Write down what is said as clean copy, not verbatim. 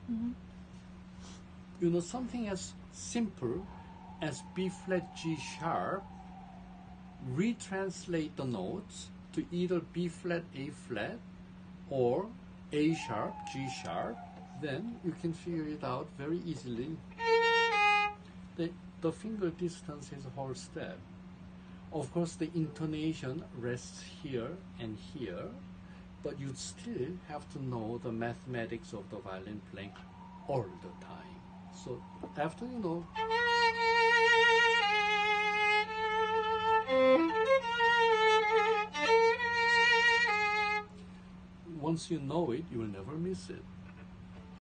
You know, something as simple as B flat G sharp, retranslate the notes to either B flat A flat or A sharp G sharp, then you can figure it out very easily. The finger distance is a whole step. Of course, the intonation rests here and here, but you still have to know the mathematics of the violin playing all the time. So after you know, once you know it, you will never miss it.